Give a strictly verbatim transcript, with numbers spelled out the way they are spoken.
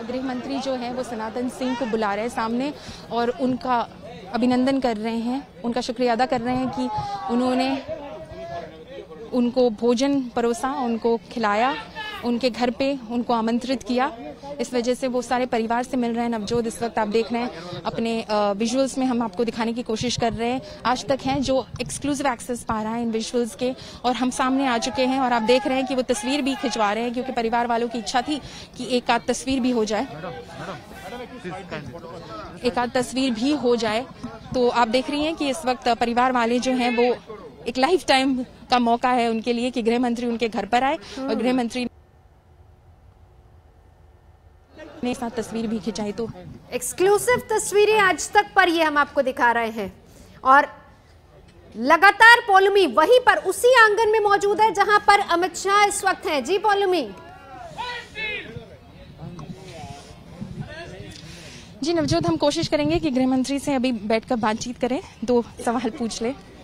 गृह मंत्री जो है वो सनातन सिंह को बुला रहे हैं सामने और उनका अभिनंदन कर रहे हैं, उनका शुक्रिया अदा कर रहे हैं कि उन्होंने उनको भोजन परोसा, उनको खिलाया, उनके घर पे उनको आमंत्रित किया। इस वजह से वो सारे परिवार से मिल रहे हैं। नवजोत इस वक्त आप देख रहे हैं अपने विजुअल्स में हम आपको दिखाने की कोशिश कर रहे हैं। आज तक हैं जो एक्सक्लूसिव एक्सेस पा रहा है इन विजुअल्स के, और हम सामने आ चुके हैं और आप देख रहे हैं कि वो तस्वीर भी खिंचवा रहे हैं क्योंकि परिवार वालों की इच्छा थी कि एक आध तस्वीर भी हो जाए एक आध तस्वीर भी हो जाए तो आप देख रही हैं कि इस वक्त परिवार वाले जो हैं वो एक लाइफ टाइम का मौका है उनके लिए कि गृह मंत्री उनके घर पर आए और गृह मंत्री ने साथ तस्वीर भी खिंचाई। तो एक्सक्लूसिव तस्वीरें आज तक पर ये हम आपको दिखा रहे हैं और लगातार पौलमी वहीं पर उसी आंगन में मौजूद है जहां पर अमित शाह इस वक्त हैं। जी पौलमी। जी नवजोत, हम कोशिश करेंगे कि गृह मंत्री से अभी बैठकर बातचीत करें, दो सवाल पूछ ले।